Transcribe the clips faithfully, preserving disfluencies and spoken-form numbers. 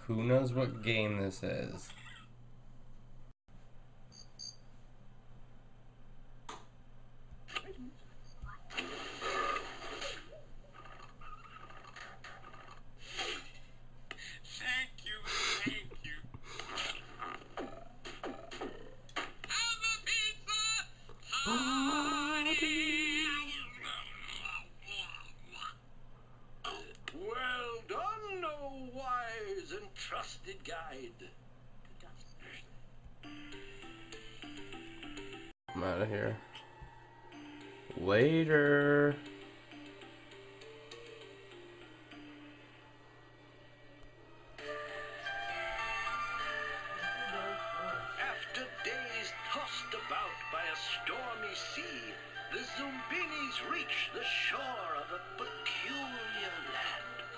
Who knows what game this is? Trusted guide. I'm out of here. Later. After days tossed about by a stormy sea, the Zumbinis reach the shore of a peculiar land.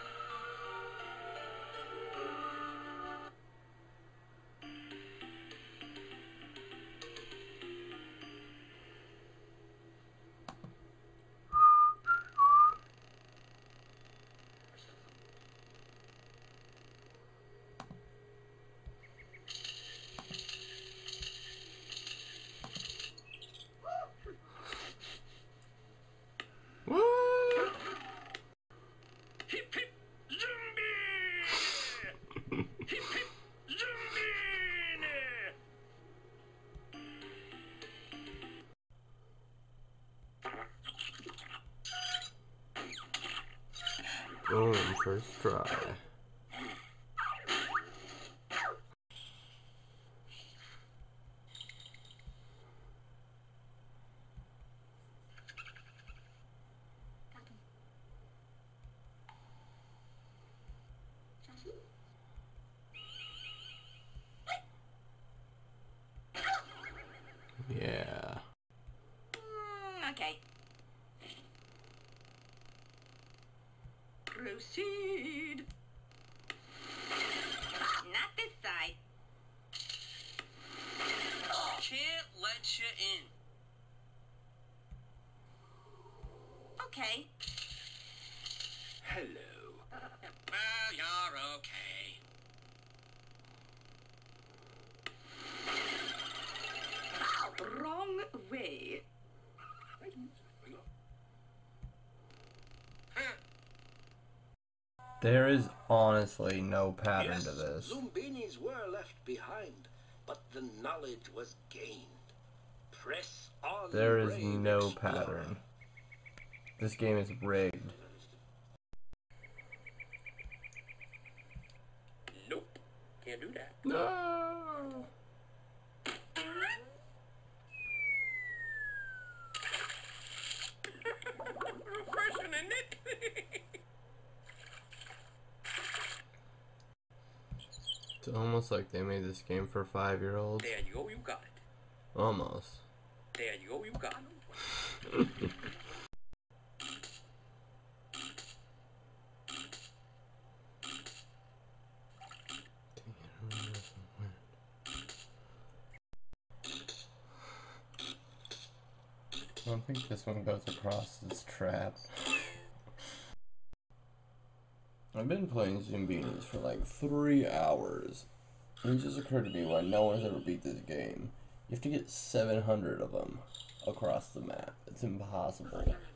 Hip hip zombie! Hip hip zombie! Boom, first try. Yeah. Mm, okay. Proceed. Not this side. Can't let you in. Okay. Hello. Well, you're okay. Wrong way. There is honestly no pattern Yes, to this. Zumbinis were left behind, but the knowledge was gained. Press on. There is brave no explorer. pattern. This game is rigged. Nope. Can't do that. No. Refreshing, isn't it? It's almost like they made this game for five-year-olds. There you go, you got it. Almost. There you go, you got it. I don't think this one goes across this trap. I've been playing Zumbinis for like three hours. It just occurred to me why no one's ever beat this game. You have to get seven hundred of them across the map. It's impossible.